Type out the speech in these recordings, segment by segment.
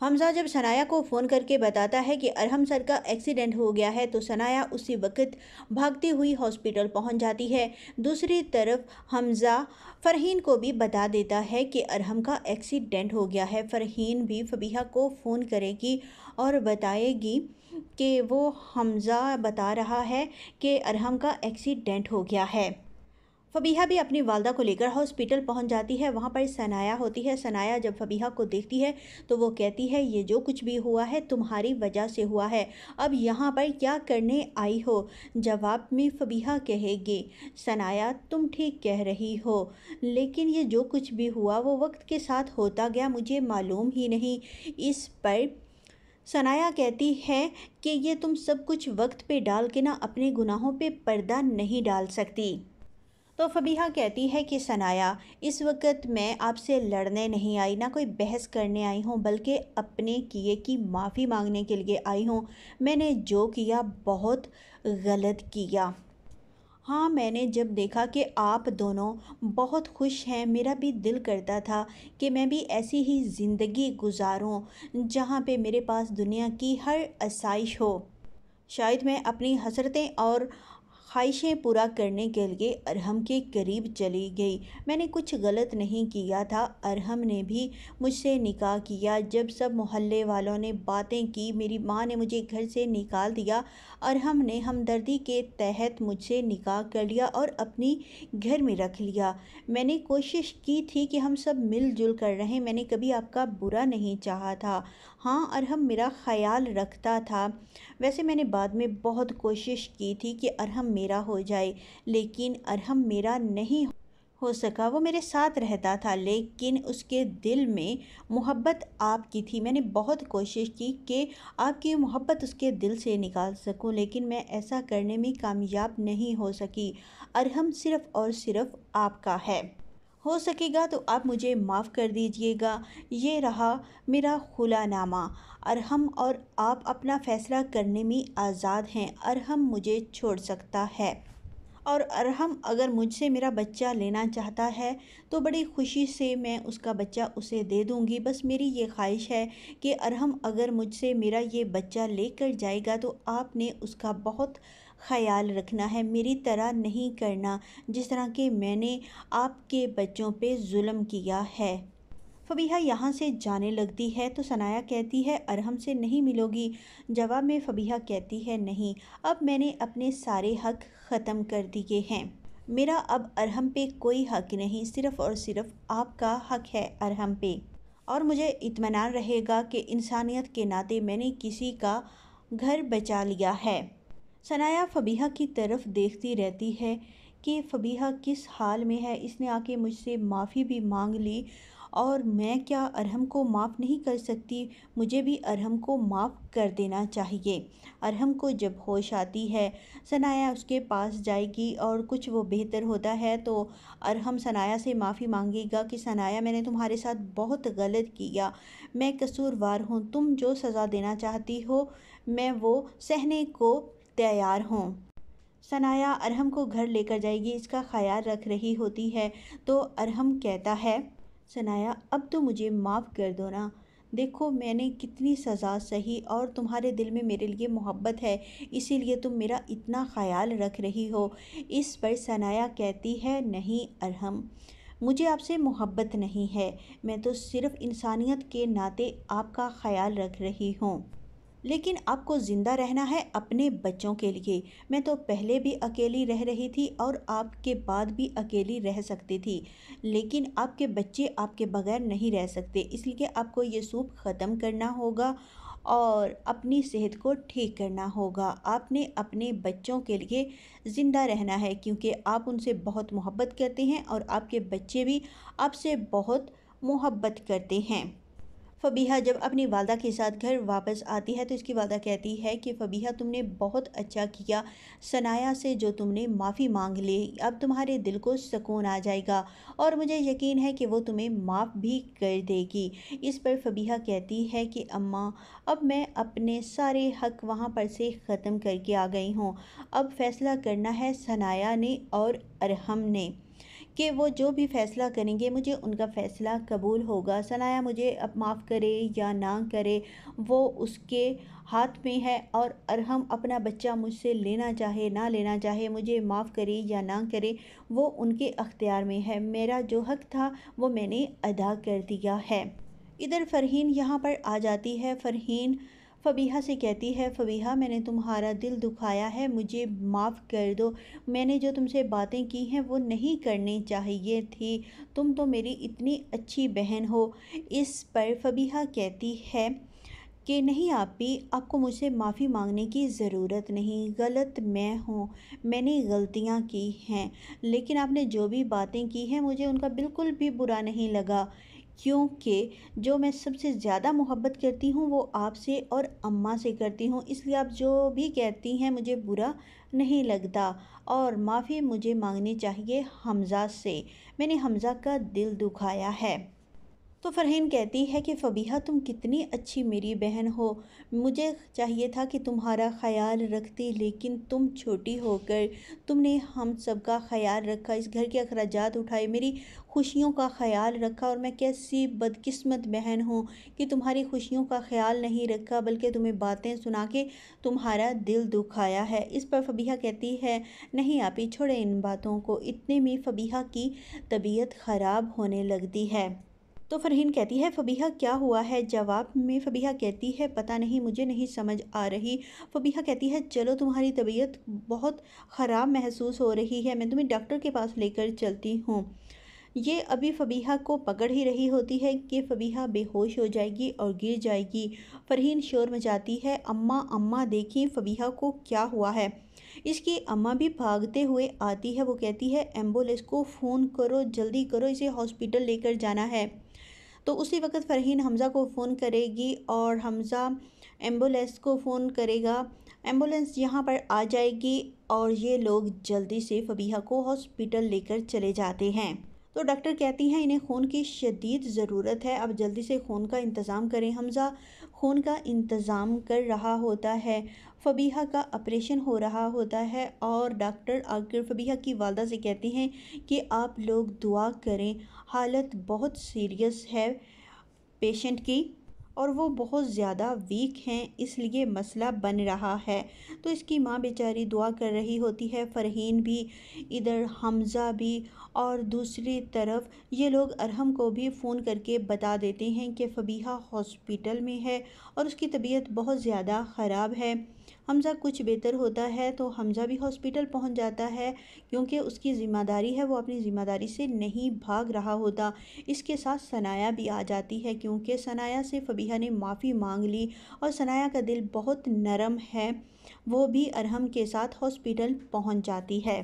حمزہ جب ثنایا کو فون کر کے بتاتا ہے کہ ارحم سر کا ایکسیڈنٹ ہو گیا ہے تو ثنایا اسی وقت بھاگتی ہوئی ہاسپٹل پہنچ جاتی ہے۔ دوسری طرف حمزہ فرحین کو بھی بتا دیتا ہے کہ ارحم کا ایکسیڈنٹ ہو گیا ہے۔ فرحین بھی فبیہہ کو فون کرے گی اور بتائے گی کہ وہ حمزہ بتا رہا ہے کہ ارحم کا ایکسیڈنٹ ہو گیا ہے۔ فبیہہ بھی اپنی والدہ کو لے کر ہاسپٹل پہنچ جاتی ہے۔ وہاں پر ثنایا ہوتی ہے۔ ثنایا جب فبیہہ کو دیکھتی ہے تو وہ کہتی ہے یہ جو کچھ بھی ہوا ہے تمہاری وجہ سے ہوا ہے، اب یہاں پر کیا کرنے آئی ہو؟ جواب میں فبیہہ کہے گی ثنایا تم ٹھیک کہہ رہی ہو، لیکن یہ جو کچھ بھی ہوا وہ وقت کے ساتھ ہوتا گیا، مجھے معلوم ہی نہیں۔ اس پر ثنایا کہتی ہے کہ یہ تم سب کچھ وقت پہ ڈال کے نہ اپنے گناہوں پہ پردہ نہیں ڈال سکتی۔ تو فبیہہ کہتی ہے کہ ثنایا اس وقت میں آپ سے لڑنے نہیں آئی، نہ کوئی بحث کرنے آئی ہوں، بلکہ اپنے کیے کی معافی مانگنے کے لیے آئی ہوں۔ میں نے جو کیا بہت غلط کیا۔ ہاں، میں نے جب دیکھا کہ آپ دونوں بہت خوش ہیں، میرا بھی دل کرتا تھا کہ میں بھی ایسی ہی زندگی گزاروں جہاں پہ میرے پاس دنیا کی ہر آسائش ہو۔ شاید میں اپنی حسرتیں اور خواہشیں پورا کرنے کے لیے ارحم کے قریب چلی گئی۔ میں نے کچھ غلط نہیں کیا تھا۔ ارحم نے بھی مجھ سے نکاح کیا۔ جب سب محلے والوں نے باتیں کی، میری ماں نے مجھے گھر سے نکال دیا، ارحم نے ہمدردی کے تحت مجھ سے نکاح کر لیا اور اپنی گھر میں رکھ لیا۔ میں نے کوشش کی تھی کہ ہم سب مل جل کر رہیں، میں نے کبھی آپ کا برا نہیں چاہا تھا۔ ہاں، ارحم میرا خیال رکھتا تھا۔ ویسے میں نے بعد میں بہت کوشش کی تھی کہ ارحم میرا ہو جائے، لیکن ارحم میرا نہیں ہو سکا۔ وہ میرے ساتھ رہتا تھا لیکن اس کے دل میں محبت آپ کی تھی۔ میں نے بہت کوشش کی کہ آپ کی محبت اس کے دل سے نکال سکوں، لیکن میں ایسا کرنے میں کامیاب نہیں ہو سکی۔ ارحم صرف اور صرف آپ کا ہے۔ ہو سکے گا تو آپ مجھے معاف کر دیجئے گا۔ یہ رہا میرا خلا نامہ۔ ارحم اور آپ اپنا فیصلہ کرنے میں آزاد ہیں۔ ارحم مجھے چھوڑ سکتا ہے اور ارحم اگر مجھ سے میرا بچہ لینا چاہتا ہے تو بڑی خوشی سے میں اس کا بچہ اسے دے دوں گی۔ بس میری یہ خواہش ہے کہ ارحم اگر مجھ سے میرا یہ بچہ لے کر جائے گا تو آپ نے اس کا بہت خیال رکھنا ہے، میری طرح نہیں کرنا جس طرح کہ میں نے آپ کے بچوں پہ ظلم کیا ہے۔ فبیہہ یہاں سے جانے لگتی ہے تو ثنایا کہتی ہے ارحم سے نہیں ملو گی؟ جواب میں فبیہہ کہتی ہے نہیں، اب میں نے اپنے سارے حق ختم کر دیے ہیں۔ میرا اب ارحم پہ کوئی حق نہیں، صرف اور صرف آپ کا حق ہے ارحم پہ، اور مجھے اطمینان رہے گا کہ انسانیت کے ناطے میں نے کسی کا گھر بچا لیا ہے۔ ثنایا فبیہہ کی طرف دیکھتی رہتی ہے کہ فبیہہ کس حال میں ہے۔ اس نے آ کے مجھ سے معافی بھی مانگ لی اور میں کیا ارحم کو معاف نہیں کر سکتی؟ مجھے بھی ارحم کو معاف کر دینا چاہیے۔ ارحم کو جب ہوش آتی ہے ثنایا اس کے پاس جائے گی اور کچھ وہ بہتر ہوتا ہے تو ارحم ثنایا سے معافی مانگے گا کہ ثنایا میں نے تمہارے ساتھ بہت غلط کیا، میں قصوروار ہوں، تم جو سزا دینا چاہتی ہو میں وہ سہنے کو تیار ہوں۔ ثنایا ارحم کو گھر لے کر جائے گی، اس کا خیال رکھ رہی ہوتی ہے تو ارحم کہتا ہے ثنایا اب تو مجھے معاف کر دو نا، دیکھو میں نے کتنی سزا سہی اور تمہارے دل میں میرے لیے محبت ہے، اسی لیے تم میرا اتنا خیال رکھ رہی ہو۔ اس پر ثنایا کہتی ہے نہیں ارحم، مجھے آپ سے محبت نہیں ہے، میں تو صرف انسانیت کے ناطے آپ کا خیال رکھ رہی ہوں، لیکن آپ کو زندہ رہنا ہے اپنے بچوں کے لیے۔ میں تو پہلے بھی اکیلی رہ رہی تھی اور آپ کے بعد بھی اکیلی رہ سکتی تھی، لیکن آپ کے بچے آپ کے بغیر نہیں رہ سکتے، اس لیے آپ کو یہ سوپ ختم کرنا ہوگا اور اپنی صحت کو ٹھیک کرنا ہوگا۔ آپ نے اپنے بچوں کے لیے زندہ رہنا ہے کیونکہ آپ ان سے بہت محبت کرتے ہیں اور آپ کے بچے بھی آپ سے بہت محبت کرتے ہیں۔ فبیہہ جب اپنی والدہ کے ساتھ گھر واپس آتی ہے تو اس کی والدہ کہتی ہے کہ فبیہہ تم نے بہت اچھا کیا، ثنایا سے جو تم نے معافی مانگ لی، اب تمہارے دل کو سکون آ جائے گا اور مجھے یقین ہے کہ وہ تمہیں معاف بھی کر دے گی۔ اس پر فبیہہ کہتی ہے کہ اماں اب میں اپنے سارے حق وہاں پر سے ختم کر کے آ گئی ہوں، اب فیصلہ کرنا ہے ثنایا نے اور ارحم نے کہ وہ جو بھی فیصلہ کریں گے مجھے ان کا فیصلہ قبول ہوگا۔ ثنایا مجھے اب معاف کرے یا نہ کرے وہ اس کے ہاتھ میں ہے، اور ارحم اپنا بچہ مجھ سے لینا چاہے نہ لینا چاہے، مجھے معاف کرے یا نہ کرے، وہ ان کے اختیار میں ہے۔ میرا جو حق تھا وہ میں نے ادا کر دیا ہے۔ ادھر فرحین یہاں پر آ جاتی ہے۔ فرحین فبیہہ سے کہتی ہے، فبیہہ میں نے تمہارا دل دکھایا ہے، مجھے معاف کر دو، میں نے جو تم سے باتیں کی ہیں وہ نہیں کرنی چاہیے تھی، تم تو میری اتنی اچھی بہن ہو۔ اس پر فبیہہ کہتی ہے کہ نہیں آپی، آپ کو مجھ سے معافی مانگنے کی ضرورت نہیں، غلط میں ہوں، میں نے غلطیاں کی ہیں، لیکن آپ نے جو بھی باتیں کی ہیں مجھے ان کا بالکل بھی برا نہیں لگا، کیونکہ جو میں سب سے زیادہ محبت کرتی ہوں وہ آپ سے اور اماں سے کرتی ہوں، اس لیے آپ جو بھی کہتی ہیں مجھے برا نہیں لگتا، اور معافی مجھے مانگنی چاہیے حمزہ سے، میں نے حمزہ کا دل دکھایا ہے۔ تو فرحین کہتی ہے کہ فبیہہ تم کتنی اچھی میری بہن ہو، مجھے چاہیے تھا کہ تمہارا خیال رکھتی، لیکن تم چھوٹی ہو کر تم نے ہم سب کا خیال رکھا، اس گھر کے اخراجات اٹھائے، میری خوشیوں کا خیال رکھا، اور میں کیسی بدقسمت بہن ہوں کہ تمہاری خوشیوں کا خیال نہیں رکھا بلکہ تمہیں باتیں سنا کے تمہارا دل دکھایا ہے۔ اس پر فبیہہ کہتی ہے نہیں آپی، چھوڑے ان باتوں کو، اتنے میں فبیہہ کی طبیعت خراب ہونے لگتی ہے۔ تو فرحین کہتی ہے فبیہہ کیا ہوا ہے؟ جواب میں فبیہہ کہتی ہے پتہ نہیں، مجھے نہیں سمجھ آ رہی۔ فبیہہ کہتی ہے چلو، تمہاری طبیعت بہت خراب محسوس ہو رہی ہے، میں تمہیں ڈاکٹر کے پاس لے کر چلتی ہوں۔ یہ ابھی فبیہہ کو پکڑ ہی رہی ہوتی ہے کہ فبیہہ بے ہوش ہو جائے گی اور گر جائے گی۔ فرحین شور مچاتی ہے اماں اماں دیکھیں فبیہہ کو کیا ہوا ہے۔ اس کی اماں بھی بھاگتے ہوئے آتی ہے، وہ کہتی ہے ایمبولینس کو فون کرو، جلدی کرو، اسے ہاسپٹل لے کر جانا ہے۔ تو اسی وقت فرحین حمزہ کو فون کرے گی اور حمزہ ایمبولینس کو فون کرے گا، ایمبولینس یہاں پر آ جائے گی اور یہ لوگ جلدی سے فبیہہ کو ہاسپٹل لے کر چلے جاتے ہیں۔ تو ڈاکٹر کہتی ہیں انہیں خون کی شدید ضرورت ہے، اب جلدی سے خون کا انتظام کریں۔ حمزہ خون کا انتظام کر رہا ہوتا ہے، فبیہہ کا آپریشن ہو رہا ہوتا ہے، اور ڈاکٹر آ کر فبیہہ کی والدہ سے کہتی ہیں کہ آپ لوگ دعا کریں، حالت بہت سیریس ہے پیشنٹ کی، اور وہ بہت زیادہ ویک ہیں، اس لیے مسئلہ بن رہا ہے۔ تو اس کی ماں بیچاری دعا کر رہی ہوتی ہے، فرحین بھی، ادھر حمزہ بھی، اور دوسری طرف یہ لوگ ارحم کو بھی فون کر کے بتا دیتے ہیں کہ فبیہہ ہاسپٹل میں ہے اور اس کی طبیعت بہت زیادہ خراب ہے۔ حمزہ کچھ بہتر ہوتا ہے تو حمزہ بھی ہاسپٹل پہنچ جاتا ہے، کیونکہ اس کی ذمہ داری ہے، وہ اپنی ذمہ داری سے نہیں بھاگ رہا ہوتا۔ اس کے ساتھ ثنایا بھی آ جاتی ہے، کیونکہ ثنایا سے فبیہہ نے معافی مانگ لی، اور ثنایا کا دل بہت نرم ہے، وہ بھی ارحم کے ساتھ ہاسپٹل پہنچ جاتی ہے۔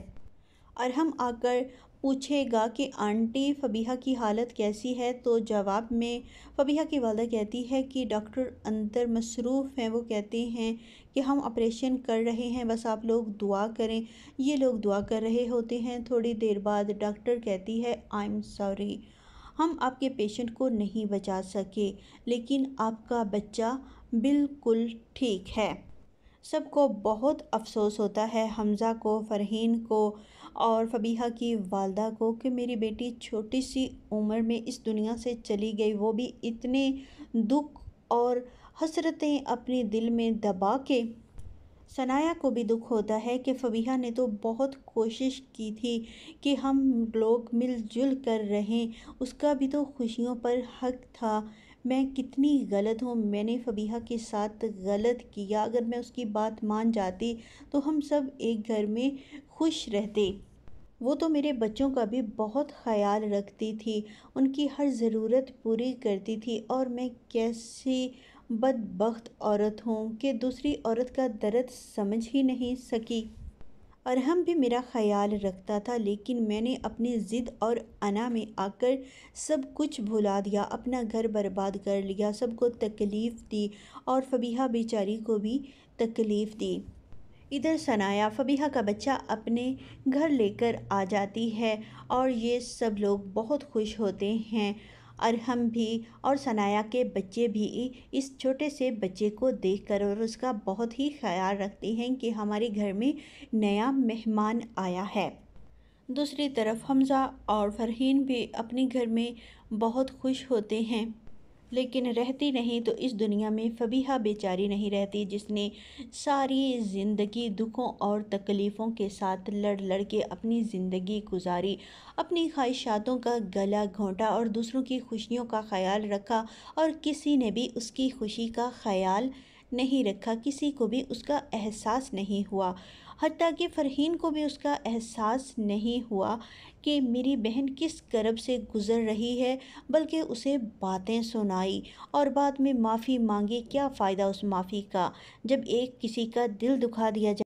ارحم آ کر پوچھے گا کہ آنٹی فبیہہ کی حالت کیسی ہے، تو جواب میں فبیہہ کی والدہ کہتی ہے کہ ڈاکٹر اندر مصروف ہیں، وہ کہتے ہیں کہ ہم آپریشن کر رہے ہیں، بس آپ لوگ دعا کریں۔ یہ لوگ دعا کر رہے ہوتے ہیں، تھوڑی دیر بعد ڈاکٹر کہتی ہے آئی ایم سوری، ہم آپ کے پیشنٹ کو نہیں بچا سکے، لیکن آپ کا بچہ بالکل ٹھیک ہے۔ سب کو بہت افسوس ہوتا ہے، حمزہ کو، فرحین کو اور فبیہہ کی والدہ کو، کہ میری بیٹی چھوٹی سی عمر میں اس دنیا سے چلی گئی، وہ بھی اتنے دکھ اور حسرتیں اپنے دل میں دبا کے۔ ثنایا کو بھی دکھ ہوتا ہے کہ فبیہہ نے تو بہت کوشش کی تھی کہ ہم لوگ مل جل کر رہیں، اس کا بھی تو خوشیوں پر حق تھا، میں کتنی غلط ہوں، میں نے فبیہہ کے ساتھ غلط کیا، اگر میں اس کی بات مان جاتی تو ہم سب ایک گھر میں خوش رہتے۔ وہ تو میرے بچوں کا بھی بہت خیال رکھتی تھی، ان کی ہر ضرورت پوری کرتی تھی، اور میں کیسی بدبخت عورت ہوں کہ دوسری عورت کا درد سمجھ ہی نہیں سکی۔ ارحم بھی میرا خیال رکھتا تھا، لیکن میں نے اپنی ضد اور انا میں آ کر سب کچھ بھلا دیا، اپنا گھر برباد کر لیا، سب کو تکلیف دی، اور فبیہہ بیچاری کو بھی تکلیف دی۔ ادھر ثنایا فبیہہ کا بچہ اپنے گھر لے کر آ جاتی ہے، اور یہ سب لوگ بہت خوش ہوتے ہیں، ارحم بھی اور ثنایا کے بچے بھی اس چھوٹے سے بچے کو دیکھ کر، اور اس کا بہت ہی خیال رکھتے ہیں کہ ہمارے گھر میں نیا مہمان آیا ہے۔ دوسری طرف حمزہ اور فرحین بھی اپنے گھر میں بہت خوش ہوتے ہیں، لیکن رہتی نہیں تو اس دنیا میں فبیہہ بیچاری نہیں رہتی، جس نے ساری زندگی دکھوں اور تکلیفوں کے ساتھ لڑ لڑ کے اپنی زندگی گزاری، اپنی خواہشاتوں کا گلا گھونٹا اور دوسروں کی خوشیوں کا خیال رکھا، اور کسی نے بھی اس کی خوشی کا خیال نہیں رکھا، کسی کو بھی اس کا احساس نہیں ہوا، حتیٰ کہ فرحین کو بھی اس کا احساس نہیں ہوا کہ میری بہن کس کرب سے گزر رہی ہے، بلکہ اسے باتیں سنائی اور بعد میں معافی مانگی۔ کیا فائدہ اس معافی کا جب ایک کسی کا دل دکھا دیا جائے؟